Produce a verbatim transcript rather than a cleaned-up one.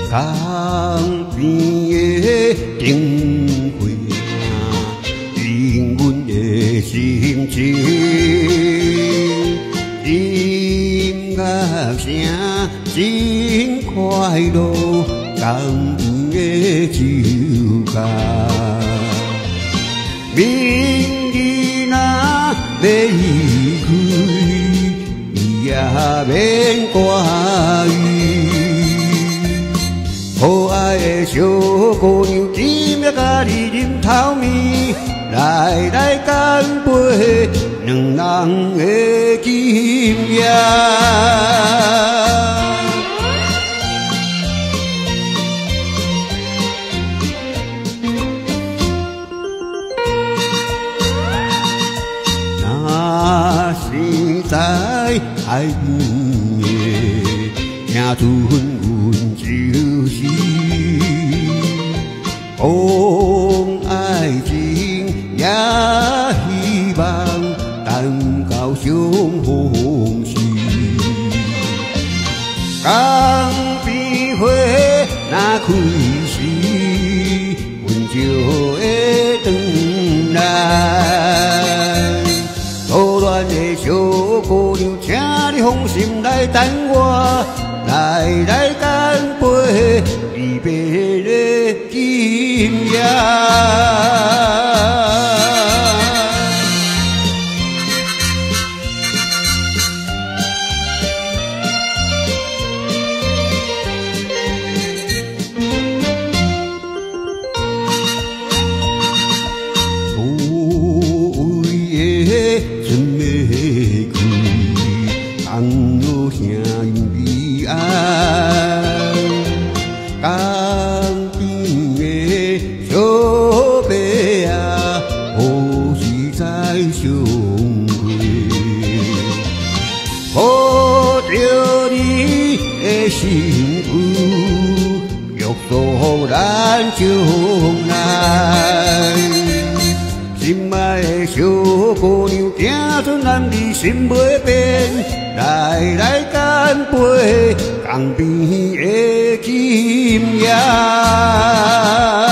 江边的灯火引阮的心情，音乐声真快乐，江边的酒家，明日若要离开，也免挂虑。可爱的小姑娘，今仔甲你饮头面，来来干杯，两人的今夜。那是在海边的，听出阮就是讲爱情也希望等到相逢时，江边花若开时，阮就会转来。初恋的小姑娘，请你放心来等我，来来干杯，离别的今夜。真玫瑰，放落声音悲哀。江边的小白啊，何时再相会？抱着你的幸福，约束咱将来。心爱的小姑娘，行出男儿心袂变，来来干杯，江边的今夜。